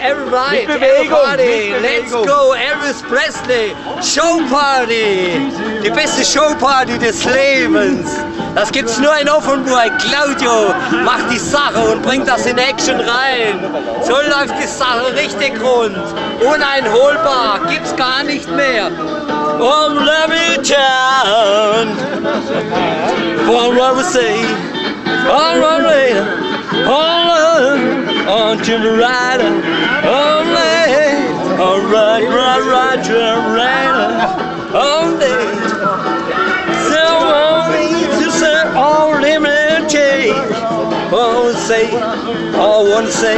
every night, every party, let's go, Elvis Presley, Showparty, die beste Showparty des Lebens. Das gibt's nur in Offenburg. Claudio macht die Sache und bringt das in Action rein. So läuft die Sache richtig rund. Uneinholbar, gibt's gar nicht mehr. Oh, let me down. What we say? All right, on to the rider. All right, right to the rider. All day. All limited, oh say, oh one say.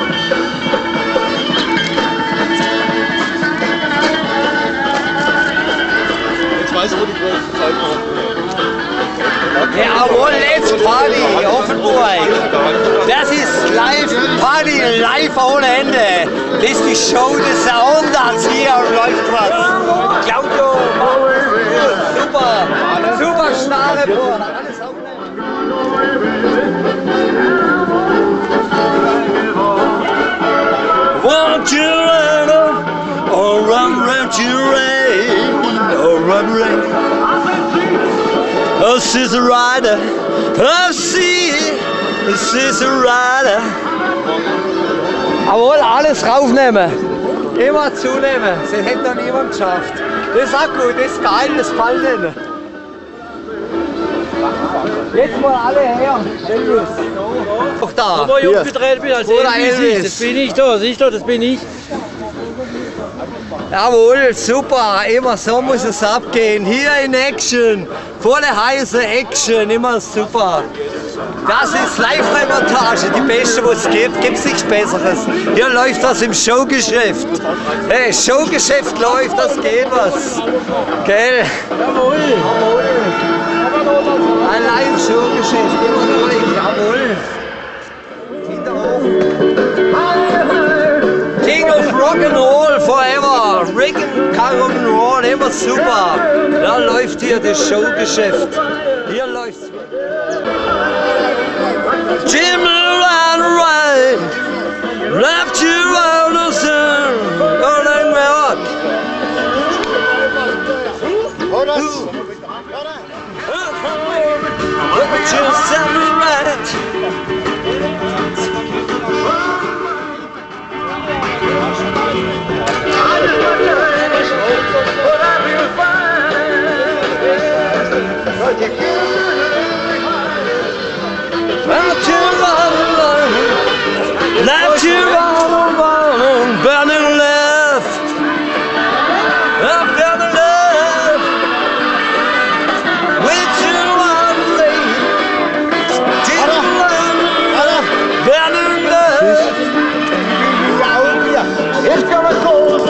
Jetzt weiß ich, wo die größte Zeit kommt. Jawohl, let's party, Offenburg. Das ist live, Party live ohne Ende. Das ist die Show des Jahrhunderts hier am Leuchtplatz. Claudio, super, super starre Bohr. Alles aufnehmen. Want you run, or run to rain, or run rain. Oh, she's a rider. Oh, she's a rider. Jawohl, alles raufnehmen. Immer zunehmen. Das hätte noch niemand geschafft. Das ist auch gut, das ist geil, das gefällt Ihnen. Jetzt mal alle her. Elvis. Doch da. Wo ich aufgetreten bin als Elvis. Das bin ich da, siehst du, das bin ich. Jawohl, super, immer so muss es abgehen. Hier in Action, volle heiße Action, immer super. Das ist Live-Reportage, die beste, was es gibt, gibt's nichts Besseres. Hier läuft das im Showgeschäft. Hey, Showgeschäft läuft, das geht was. Gell? Jawohl. Ein Live-Showgeschäft, immer durch, jawohl. King of Rock'n'Roll forever, Rock'n'Roll, immer super. Da läuft hier das Showgeschäft. Hier läuft's. Jim around right, left you out of sun, going rock. Just tell me right. Left you all alone, burning left, burning left, with you on the burning left. It's gonna close.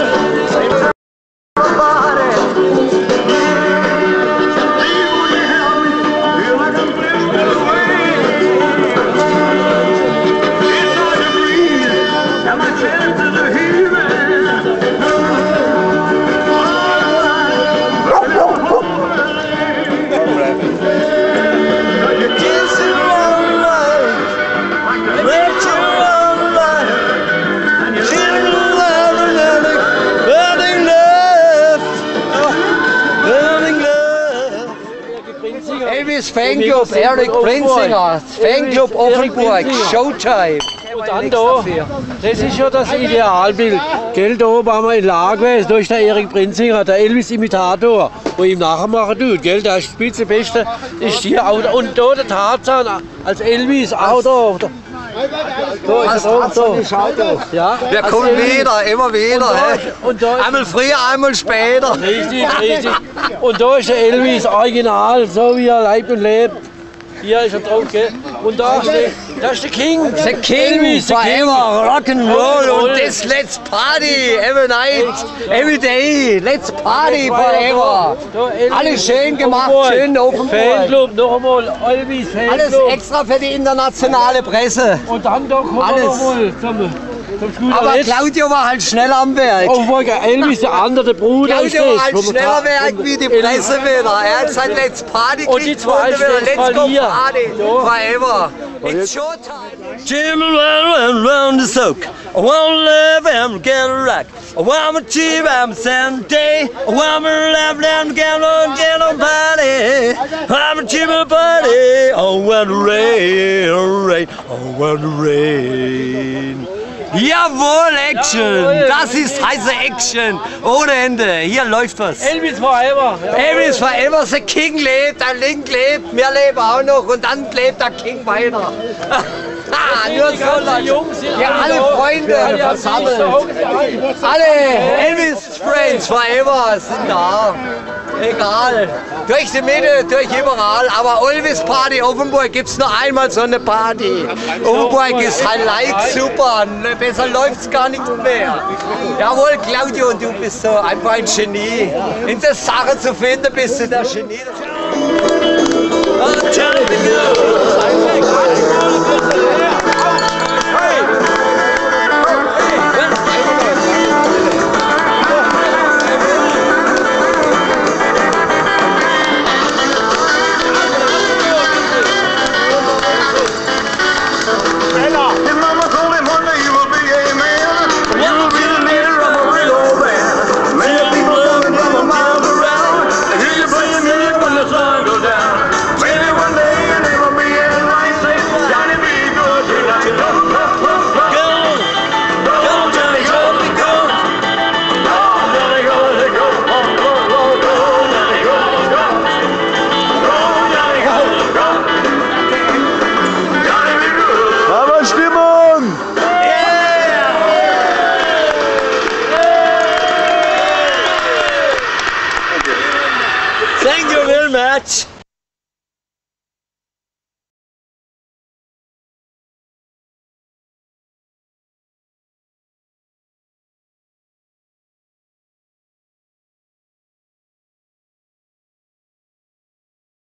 Elvis Fanclub, Erik Prinzinger, Fanclub Offenburg, Showtime. Und dann da, das ist ja das Idealbild. Gell, da oben haben wir in Lage, da ist der Erik Prinzinger, der Elvis-Imitator, wo ihm nachmachen tut. Gell, der Spitzebeste ist hier auch. Und da der Tarzan als Elvis, auch da. Da ist er so. Ja, wir kommen wieder, immer wieder. Und da einmal früher, einmal später. Richtig, richtig. Und da ist der Elvis, original, so wie er lebt und lebt. Hier ist er drauf, gell? Und da ist der King. Der King, Elvis, forever, Rock'n'Roll und das Let's Party, every night, every day, Let's Party forever. Alles schön gemacht, schön Offenburg. Fanclub, noch einmal, Elvis Fanclub. Alles extra für die internationale Presse. Und dann da kommen wir noch mal zum Aber Claudio war halt schnell am Werk. Elvis, der andere, der Bruder. Claudio war halt schneller Werk wie die Presse wieder. Er hat sein Let's Party und die zwei Let's Go Party Party forever. It's Showtime. Jimmy round the soak. I wanna love and get a rock. I want my cheap, I'm Sunday. I want my love and get on body. I'm a cheap body. I want the rain, I want the rain. Jawohl, Action! Das ist heiße Action! Ohne Ende. Hier läuft was. Elvis forever. Elvis forever, der King lebt, der Link lebt, wir leben auch noch und dann lebt der King weiter. Nur so Leute. Ja, alle Freunde versammelt. Alle Elvis Friends forever sind da. Egal. Durch die Mitte, durch überall. Aber Elvis Party Offenburg gibt es nur einmal so eine Party. Offenburg ist Highlight super. Besser läuft's gar nicht mehr. Jawohl, Claudio, du bist so einfach ein Genie. In der Sache zu finden bist du der Genie. Thank you very much.